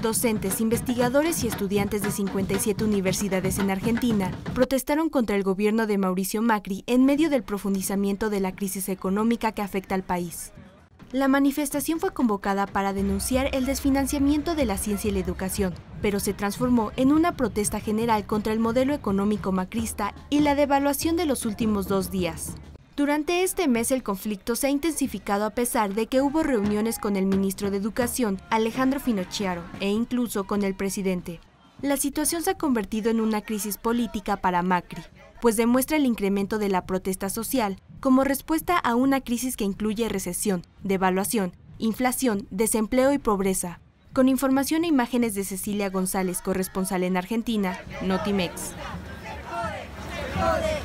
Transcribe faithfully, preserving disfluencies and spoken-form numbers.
Docentes, investigadores y estudiantes de cincuenta y siete universidades en Argentina protestaron contra el gobierno de Mauricio Macri en medio del profundizamiento de la crisis económica que afecta al país. La manifestación fue convocada para denunciar el desfinanciamiento de la ciencia y la educación, pero se transformó en una protesta general contra el modelo económico macrista y la devaluación de los últimos dos días. Durante este mes el conflicto se ha intensificado a pesar de que hubo reuniones con el ministro de Educación, Alejandro Finocchiaro, e incluso con el presidente. La situación se ha convertido en una crisis política para Macri, pues demuestra el incremento de la protesta social como respuesta a una crisis que incluye recesión, devaluación, inflación, desempleo y pobreza. Con información e imágenes de Cecilia González, corresponsal en Argentina, Notimex.